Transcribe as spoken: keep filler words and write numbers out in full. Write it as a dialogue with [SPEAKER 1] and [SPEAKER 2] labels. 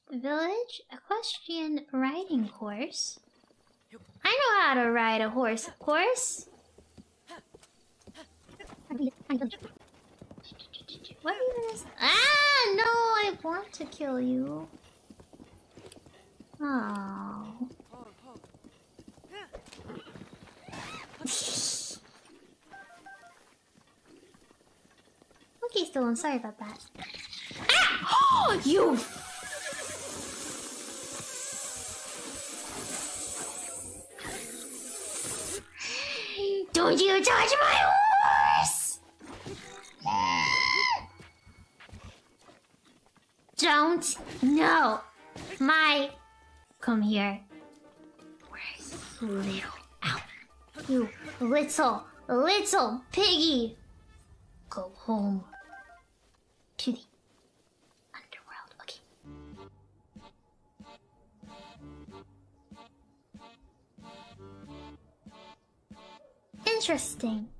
[SPEAKER 1] Village equestrian riding course. I know how to ride a horse, of course. What even is? Ah, no! I want to kill you. Oh. Okay, still, I'm sorry about that. Ah! Oh, you. Don't you touch my horse! Don't. No. My. Come here. Where's little? Ow. You little, little piggy. Go home. To the underworld. Okay. Interesting.